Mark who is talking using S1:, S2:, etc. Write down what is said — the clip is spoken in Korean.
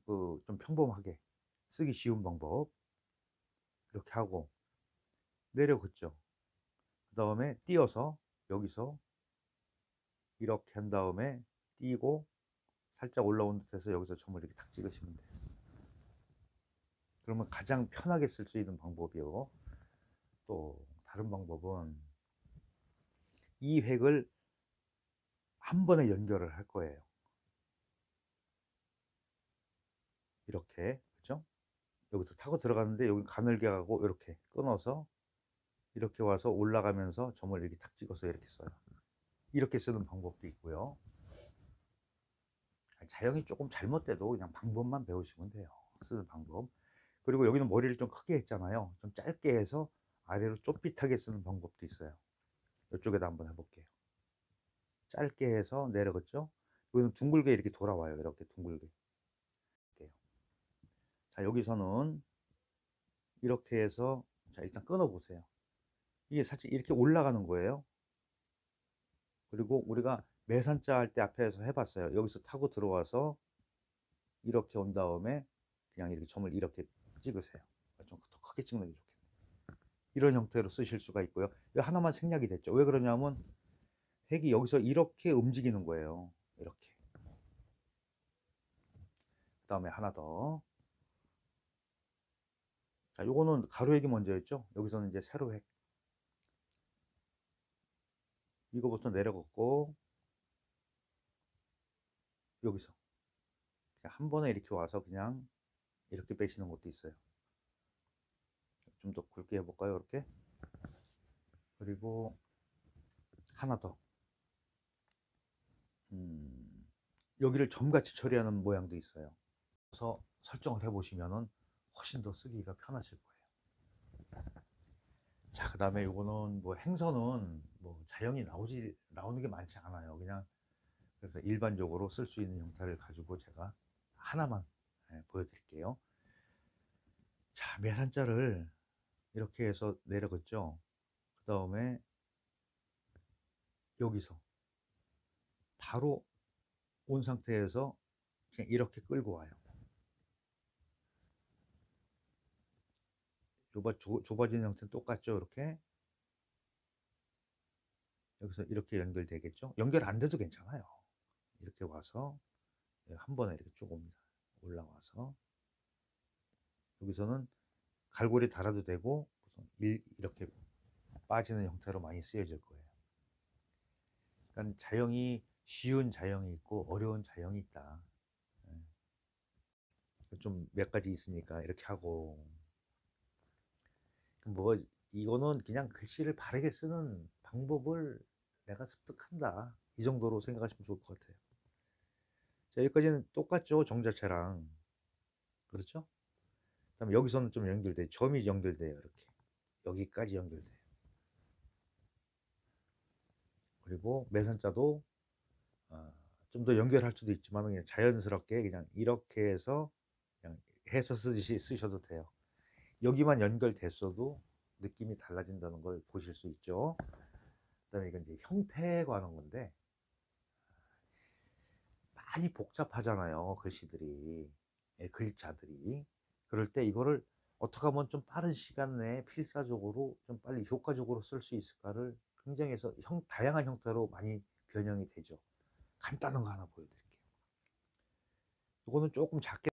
S1: 좀 평범하게 쓰기 쉬운 방법 이렇게 하고 내려 긋죠. 그다음에 띄어서 여기서 이렇게 한 다음에 띄고 살짝 올라온 듯해서 여기서 점을 이렇게 탁 찍으시면 돼요. 그러면 가장 편하게 쓸 수 있는 방법이요. 또 다른 방법은 이 획을 한 번에 연결을 할 거예요. 이렇게, 그죠? 여기서 타고 들어가는데 여기 가늘게 하고 이렇게 끊어서 이렇게 와서 올라가면서 점을 이렇게 탁 찍어서 이렇게 써요. 이렇게 쓰는 방법도 있고요. 자형이 조금 잘못돼도 그냥 방법만 배우시면 돼요. 쓰는 방법. 그리고 여기는 머리를 좀 크게 했잖아요. 좀 짧게 해서 아래로 좁빗하게 쓰는 방법도 있어요. 이쪽에다 한번 해볼게요. 짧게 해서 내려갔죠. 여기는 둥글게 이렇게 돌아와요. 이렇게 둥글게. 자, 여기서는 이렇게 해서, 자, 일단 끊어 보세요. 이게 살짝 이렇게 올라가는 거예요. 그리고 우리가 매산자 할 때 앞에서 해봤어요. 여기서 타고 들어와서 이렇게 온 다음에 그냥 이렇게 점을 이렇게 찍으세요. 좀 더 크게 찍는 게 좋겠네요. 이런 형태로 쓰실 수가 있고요. 이거 하나만 생략이 됐죠. 왜 그러냐면 핵이 여기서 이렇게 움직이는 거예요. 이렇게. 그 다음에 하나 더. 자, 요거는 가로 핵이 먼저였죠. 여기서는 이제 세로 핵. 이거부터 내려갔고 여기서 그냥 한 번에 이렇게 와서 그냥 이렇게 빼시는 것도 있어요. 좀 더 굵게 해볼까요? 이렇게. 그리고 하나 더. 여기를 점같이 처리하는 모양도 있어요. 그래서 설정을 해보시면은 훨씬 더 쓰기가 편하실 거예요. 자, 그 다음에 이거는 뭐 행선은 뭐 자형이 나오는 게 많지 않아요. 그냥 그래서 일반적으로 쓸 수 있는 형태를 가지고 제가 하나만 보여드릴게요. 자, 매산자를 이렇게 해서 내려갔죠. 그 다음에 여기서 바로 온 상태에서 그냥 이렇게 끌고 와요. 좁아진 형태는 똑같죠. 이렇게 여기서 이렇게 연결되겠죠. 연결 안 돼도 괜찮아요. 이렇게 와서 한 번에 이렇게 쭉 옵니다. 올라와서 여기서는 갈고리 달아도 되고 이렇게 빠지는 형태로 많이 쓰여질 거예요. 그러니까 자형이 쉬운 자형이 있고 어려운 자형이 있다. 좀 몇 가지 있으니까 이렇게 하고 뭐 이거는 그냥 글씨를 바르게 쓰는 방법을 내가 습득한다. 이 정도로 생각하시면 좋을 것 같아요. 자, 여기까지는 똑같죠. 정자체랑. 그렇죠? 그다음에 여기서는 좀 연결돼요. 점이 연결돼요. 이렇게. 여기까지 연결돼요. 그리고 매산자도 좀 더 연결할 수도 있지만 그냥 자연스럽게 그냥 이렇게 해서 그냥 해서 쓰듯이 쓰셔도 돼요. 여기만 연결됐어도 느낌이 달라진다는 걸 보실 수 있죠. 그다음에 이건 이제 형태에 관한 건데 많이 복잡하잖아요. 글씨들이, 글자들이. 그럴 때 이거를 어떻게 하면 좀 빠른 시간 내에 필사적으로 좀 빨리 효과적으로 쓸 수 있을까를 굉장히 해서 다양한 형태로 많이 변형이 되죠. 간단한 거 하나 보여드릴게요. 이거는 조금 작게